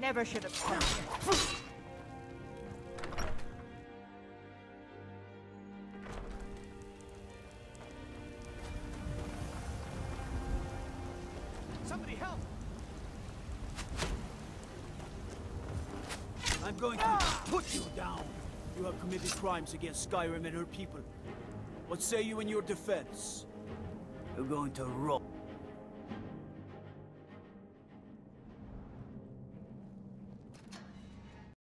never should have come here. Somebody help! I'm going to put you down. You have committed crimes against Skyrim and her people. What say you in your defense? You're going to rot.